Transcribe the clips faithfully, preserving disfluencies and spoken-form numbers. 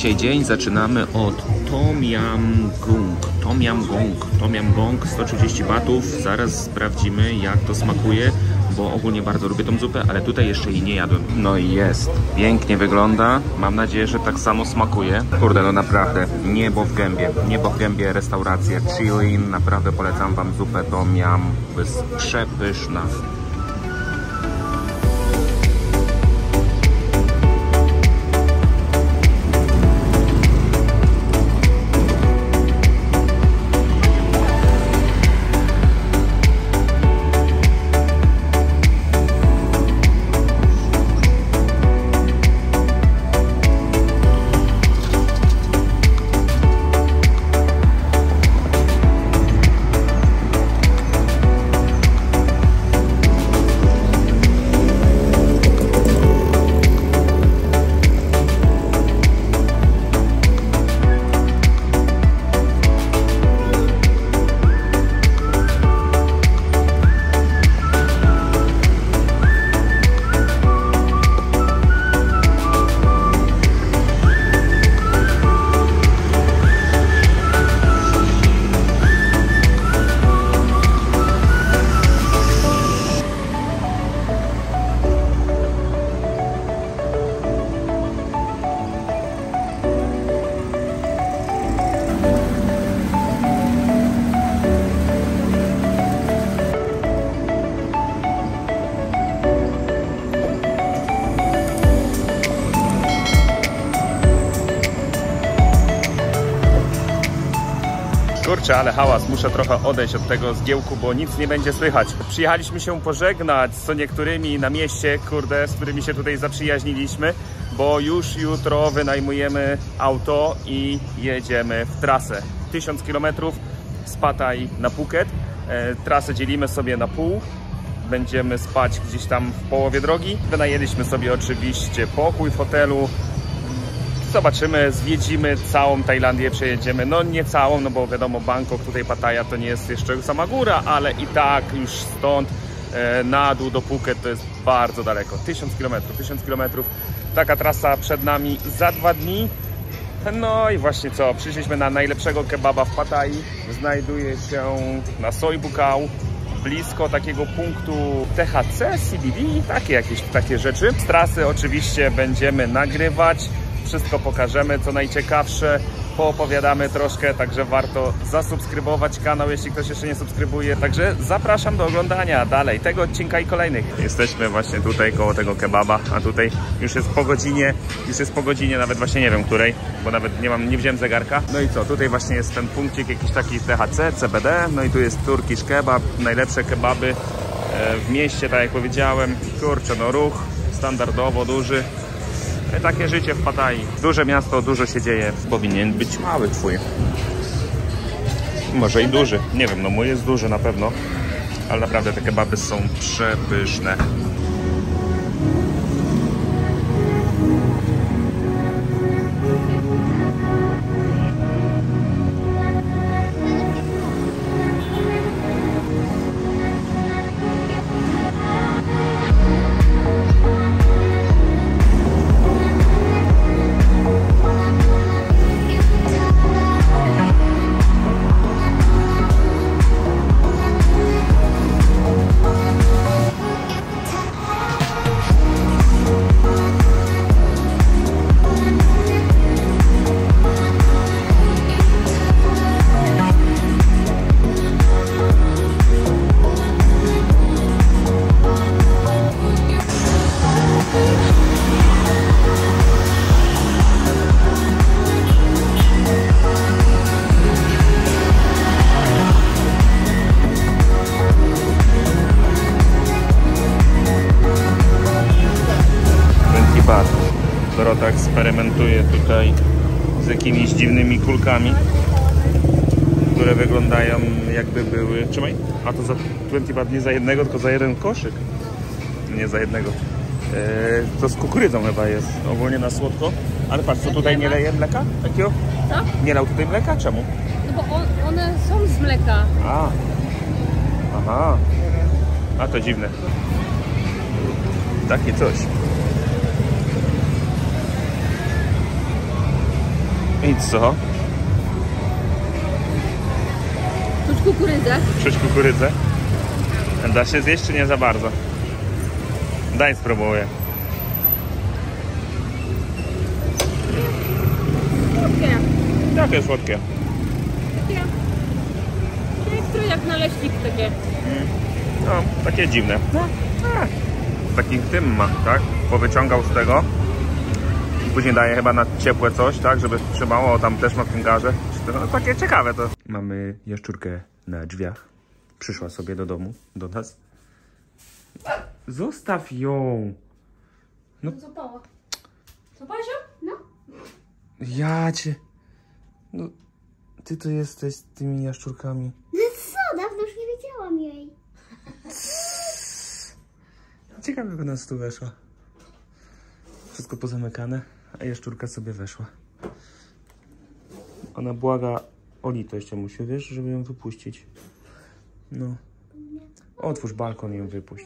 Dzisiaj dzień zaczynamy od Tom Yam Goong. Tom Yam Goong. Tom Yam Goong sto trzydzieści batów. Zaraz sprawdzimy, jak to smakuje, bo ogólnie bardzo lubię tą zupę, ale tutaj jeszcze jej nie jadłem. No i jest. Pięknie wygląda. Mam nadzieję, że tak samo smakuje. Kurde, no naprawdę. Niebo w gębie. Niebo w gębie, restauracja Chilin. Naprawdę polecam wam zupę Tom Yam. Jest przepyszna. Kurczę, ale hałas, muszę trochę odejść od tego zgiełku, bo nic nie będzie słychać. Przyjechaliśmy się pożegnać z co niektórymi na mieście, kurde, z którymi się tutaj zaprzyjaźniliśmy, bo już jutro wynajmujemy auto i jedziemy w trasę. tysiąc kilometrów z Pattaya na Phuket. E, trasę dzielimy sobie na pół. Będziemy spać gdzieś tam w połowie drogi. Wynajęliśmy sobie oczywiście pokój w hotelu. Zobaczymy, zwiedzimy całą Tajlandię, przejedziemy, no nie całą, no bo wiadomo, Bangkok, tutaj Pattaya to nie jest jeszcze sama góra, ale i tak już stąd e, na dół do Phuket to jest bardzo daleko, tysiąc kilometrów, tysiąc kilometrów, taka trasa przed nami za dwa dni. No i właśnie co, przyszliśmy na najlepszego kebaba w Pattaya, znajduje się na Soi Buakhao, blisko takiego punktu T H C, C B D, takie jakieś takie rzeczy. Z trasy oczywiście będziemy nagrywać, wszystko pokażemy, co najciekawsze, poopowiadamy troszkę, także warto zasubskrybować kanał, jeśli ktoś jeszcze nie subskrybuje. Także zapraszam do oglądania dalej tego odcinka i kolejnych. Jesteśmy właśnie tutaj koło tego kebaba, a tutaj już jest po godzinie, już jest po godzinie, nawet właśnie nie wiem której, bo nawet nie mam, nie wziąłem zegarka. No i co, tutaj właśnie jest ten punkcik jakiś taki T H C, C B D, no i tu jest Turkish Kebab, najlepsze kebaby w mieście, tak jak powiedziałem. Kurczę, no ruch standardowo duży. Takie życie w Pattaya. Duże miasto, dużo się dzieje. Powinien być mały twój. Może i duży. Nie wiem, no mój jest duży na pewno. Ale naprawdę te kebaby są przepyszne. Dorota eksperymentuje tutaj z jakimiś dziwnymi kulkami, które wyglądają jakby były... Trzymaj! A to za dwadzieścia bat nie za jednego, tylko za jeden koszyk. Nie za jednego. Eee, to z kukurydzą chyba jest, ogólnie na słodko. Ale patrz, co tutaj nie leje mleka? Takiego? Co? Nie lał tutaj mleka? Czemu? No bo on, one są z mleka. A. Aha. A to dziwne. Takie coś. I co? Czuć kukurydzę. Czuć kukurydzę? Da się zjeść czy nie za bardzo? Daj spróbuję. Słodkie. Jakie słodkie? Takie... Takie jak naleśnik takie. No, takie dziwne. No, taki tym ma, tak? Powyciągał z tego. Później daje chyba na ciepłe coś, tak? Żeby trzymało, tam też ma w tym garze. No, takie ciekawe to. Mamy jaszczurkę na drzwiach. Przyszła sobie do domu, do nas. Zostaw ją. No co pała? Co Pasiu? No. Ja cię... No, ty to jesteś z tymi jaszczurkami. No co? Dawno już nie widziałam jej. Ciekawe, jak nas tu weszła. Wszystko pozamykane, a jaszczurka sobie weszła. Ona błaga o litość, musi, wiesz, żeby ją wypuścić. No. Otwórz balkon i ją wypuść.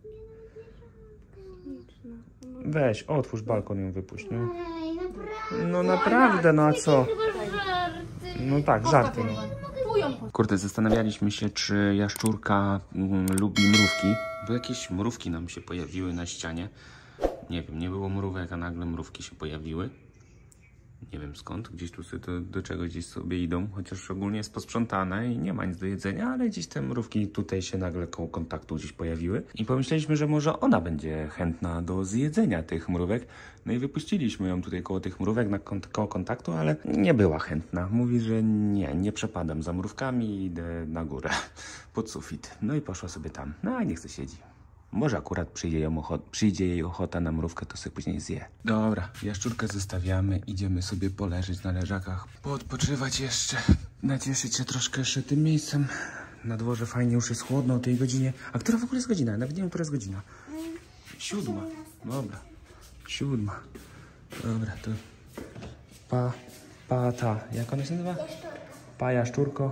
Weź, otwórz balkon i ją wypuść, no. Ej, naprawdę. No naprawdę, no a co? No tak, żarty. No. Kurde, zastanawialiśmy się, czy jaszczurka mm, lubi mrówki, bo jakieś mrówki nam się pojawiły na ścianie. Nie wiem, nie było mrówek, a nagle mrówki się pojawiły. Nie wiem skąd, gdzieś tu sobie do, do czegoś gdzieś sobie idą, chociaż ogólnie jest posprzątane i nie ma nic do jedzenia, ale gdzieś te mrówki tutaj się nagle koło kontaktu gdzieś pojawiły. I pomyśleliśmy, że może ona będzie chętna do zjedzenia tych mrówek. No i wypuściliśmy ją tutaj koło tych mrówek na kont koło kontaktu, ale nie była chętna. Mówi, że nie, nie przepadam za mrówkami i idę na górę, pod sufit. No i poszła sobie tam, no i niech se siedzi. Może akurat przyjdzie, ją przyjdzie jej ochota na mrówkę, to sobie później zje. Dobra, jaszczurkę zostawiamy, idziemy sobie poleżeć na leżakach, poodpoczywać jeszcze, nacieszyć się troszkę jeszcze tym miejscem. Na dworze fajnie, już jest chłodno o tej godzinie. A która w ogóle jest godzina? Nawet nie wiem, która jest godzina. Siódma. Dobra, siódma. Dobra, to pa, pa ta, jak ona się nazywa? Jaszczurka. Pa jaszczurko.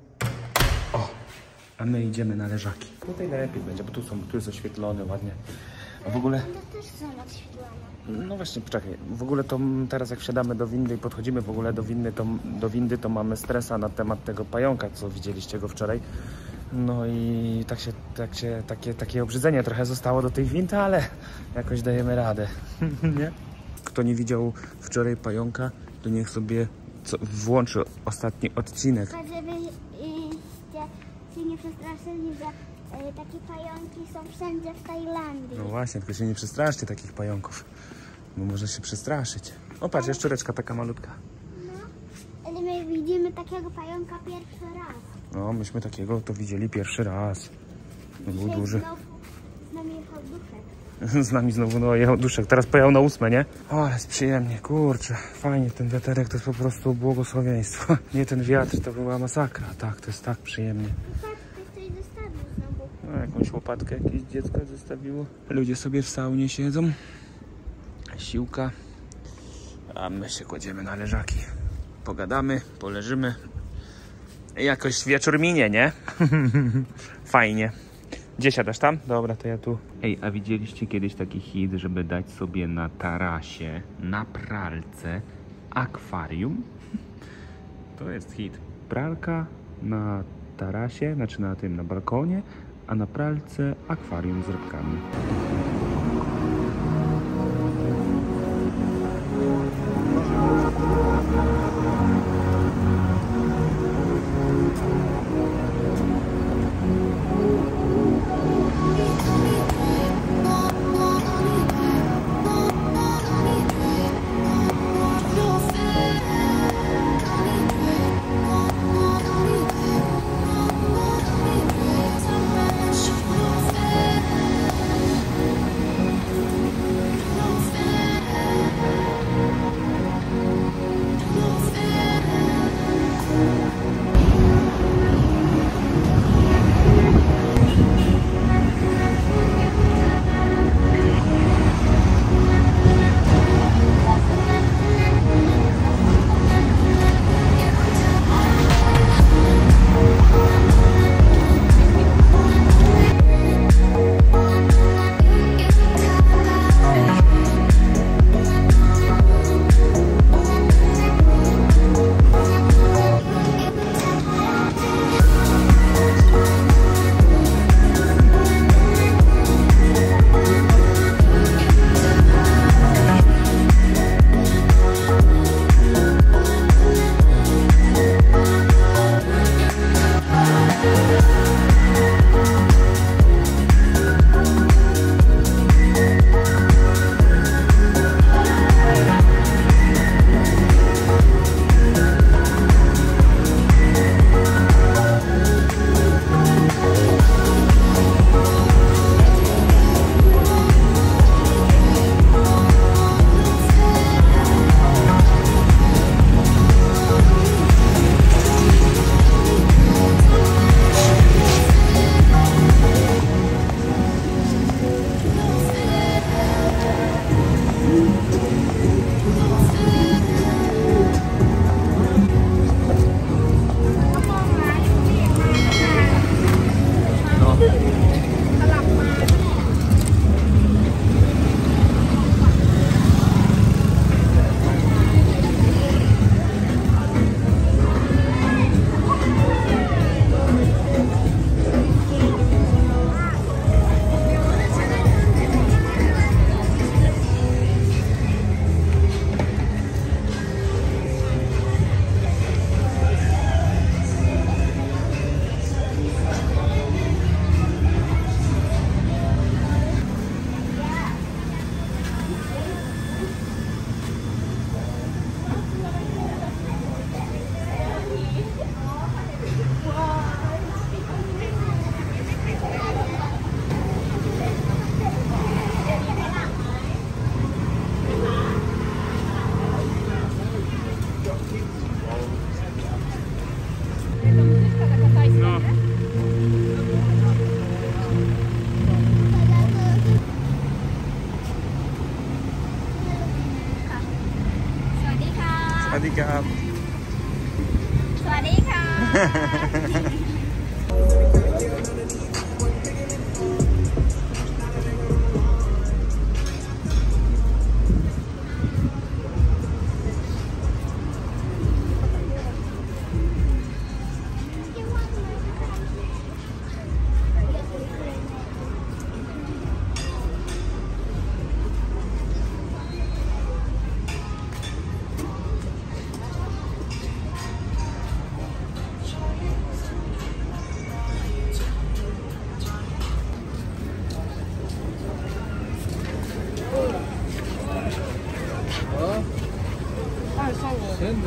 A my idziemy na leżaki. Tutaj najlepiej będzie, bo tu, są, tu jest oświetlone ładnie. A w ogóle... To też są odświetlone. No właśnie, poczekaj. W ogóle to teraz jak wsiadamy do windy i podchodzimy w ogóle do windy, to, do windy, to mamy stresa na temat tego pająka, co widzieliście go wczoraj. No i tak się, tak się, takie, takie obrzydzenie trochę zostało do tej windy, ale jakoś dajemy radę. Nie? Kto nie widział wczoraj pająka, to niech sobie co, włączy ostatni odcinek. A żeby y, się nie przestraszyli, że y, takie pająki są wszędzie w Tajlandii. No właśnie, tylko się nie przestraszcie takich pająków, bo można się przestraszyć. O patrz, jaszczureczka taka malutka. No, ale my widzimy takiego pająka pierwszy raz. No, myśmy takiego to widzieli pierwszy raz. No, był Dzisiaj duży. znowu z nami jechał duszek. Z nami znowu no, jechał duszek. Teraz pojechał na ósme, nie? O, ale jest przyjemnie, kurczę. Fajnie, ten wiaterek to jest po prostu błogosławieństwo. Nie ten wiatr, to była masakra. Tak, to jest tak przyjemnie. Patrz, ktoś coś zostawił znowu. No, jakąś łopatkę jakieś dziecko zostawiło. Ludzie sobie w saunie siedzą. Siłka. A my się kładziemy na leżaki. Pogadamy, poleżymy. Jakoś wieczór minie, nie? Fajnie. Gdzie siadasz tam? Dobra, to ja tu. Ej, a widzieliście kiedyś taki hit, żeby dać sobie na tarasie, na pralce akwarium? To jest hit. Pralka na tarasie, znaczy na tym, na balkonie, a na pralce akwarium z rybkami.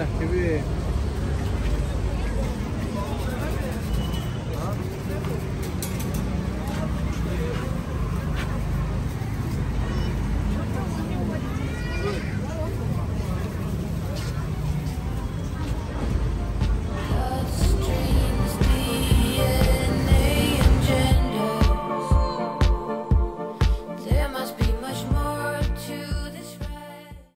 Las que ve.